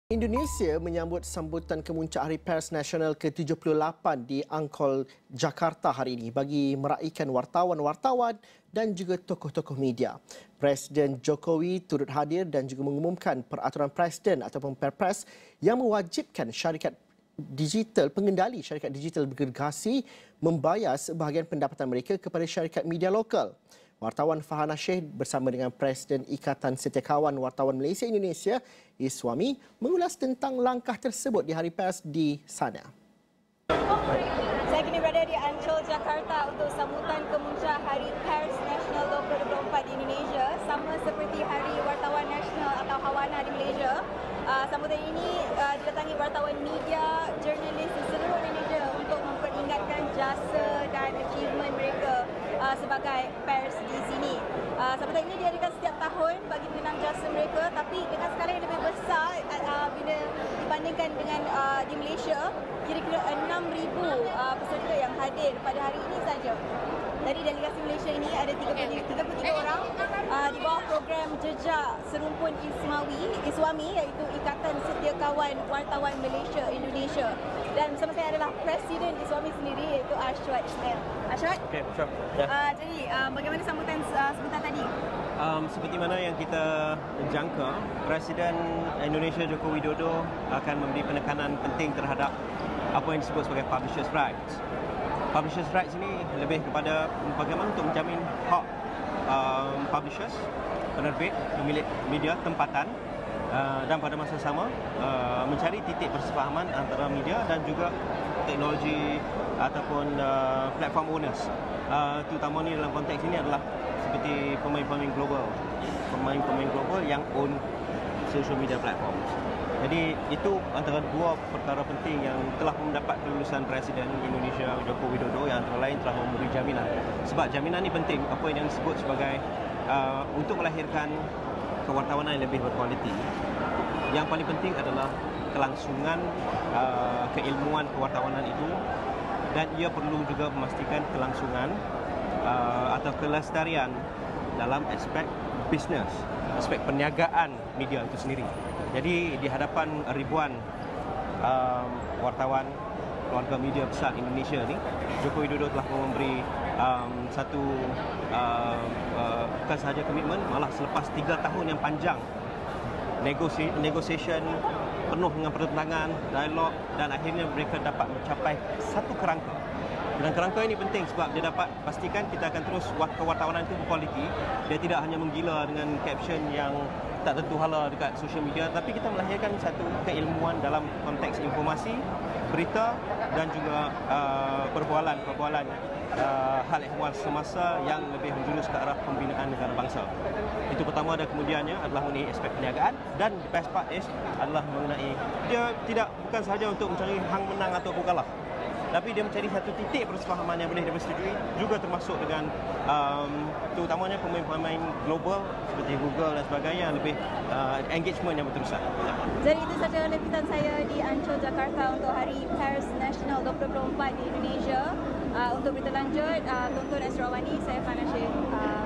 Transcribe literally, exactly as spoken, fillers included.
Indonesia menyambut sambutan kemuncak Hari Pers Nasional ke tujuh puluh lapan di Angkor, Jakarta hari ini bagi meraihkan wartawan-wartawan dan juga tokoh-tokoh media. Presiden Jokowi turut hadir dan juga mengumumkan peraturan Presiden ataupun Perpres yang mewajibkan syarikat digital, pengendali syarikat digital bergergasi membayar sebahagian pendapatan mereka kepada syarikat media lokal. Wartawan Farhana Sheikh bersama dengan Presiden Ikatan Setiakawan Wartawan Malaysia Indonesia, Iswami, mengulas tentang langkah tersebut di Hari Pers di sana. Saya kini berada di Ancol, Jakarta untuk sambutan kemuncak Hari Pers Nasional dua ribu dua puluh empat di Indonesia. Sama seperti Hari Wartawan Nasional atau Hawana di Malaysia, uh, sambutan ini uh, didatangi wartawan media, jurnalis di seluruh Indonesia untuk memperingatkan jasa dan achievement mereka uh, sebagai pers di sini. Uh, sambutan ini diadakan setiap tahun bagi mengenang jasa mereka, tapi dengan skala yang lebih besar uh, bila dibandingkan dengan uh, di Malaysia, kira-kira enam ribu uh, peserta yang hadir pada hari ini saja. Dari delegasi Malaysia ini ada tiga puluh tiga orang uh, di bawah program Jejak Serumpun Ismawi, Iswami, iaitu Ikatan Setiakawan Wartawan Malaysia Indonesia. Dan bersama saya adalah Presiden Iswami sendiri, iaitu Ashwat Ismail. Ashwat? Okey, sure. Yeah. Uh, jadi, uh, bagaimana sambutan uh, sebentar tadi? Um, seperti mana yang kita jangka, Presiden Indonesia Joko Widodo akan memberi penekanan penting terhadap apa yang disebut sebagai publishers' rights. Publishers' rights ini lebih kepada bagaimana untuk menjamin hak um, publishers, penerbit, pemilik media tempatan uh, dan pada masa sama uh, mencari titik persefahaman antara media dan juga teknologi ataupun uh, platform owners. Uh, terutama ni dalam konteks ini adalah seperti pemain-pemain global, pemain-pemain global yang own social media platforms. Jadi itu antara dua perkara penting yang telah mendapat kelulusan Presiden Indonesia Joko Widodo yang antara lain telah memberi jaminan. Sebab jaminan ini penting, apa yang disebut sebagai uh, untuk melahirkan kewartawanan yang lebih berkualiti. Yang paling penting adalah kelangsungan uh, keilmuan kewartawanan itu, dan ia perlu juga memastikan kelangsungan uh, atau kelestarian dalam aspek bisnes, aspek perniagaan media itu sendiri. Jadi di hadapan ribuan um, wartawan keluarga media besar Indonesia ni, Joko Widodo telah memberi um, satu uh, uh, bukan sahaja komitmen, malah selepas tiga tahun yang panjang negosi negotiation penuh dengan pertentangan, dialog, dan akhirnya mereka dapat mencapai satu kerangka. Dan kerangka ini penting sebab dia dapat pastikan kita akan terus kewartawanan itu berkualiti. Dia tidak hanya menggila dengan caption yang tak tentu hala dekat social media, tapi kita melahirkan satu keilmuan dalam konteks informasi, berita dan juga uh, perbualan-perbualan uh, hal ehwal semasa yang lebih menjurus ke arah pembinaan negara bangsa. Itu pertama, dan kemudiannya adalah mengenai aspek perniagaan, dan the best part is adalah mengenai dia tidak bukan sahaja untuk mencari hang menang atau kalah, tapi dia mencari satu titik persefahaman yang boleh dipersetujui, juga termasuk dengan um, terutamanya pemain-pemain global seperti Google dan sebagainya, lebih uh, engagement yang berterusan. Jadi itu sahaja liputan saya di Ancol, Jakarta untuk Hari Pers Nasional dua ribu dua puluh empat di Indonesia. Uh, untuk berita lanjut, uh, tonton Astro Awani, saya Farhana Sheikh. Uh,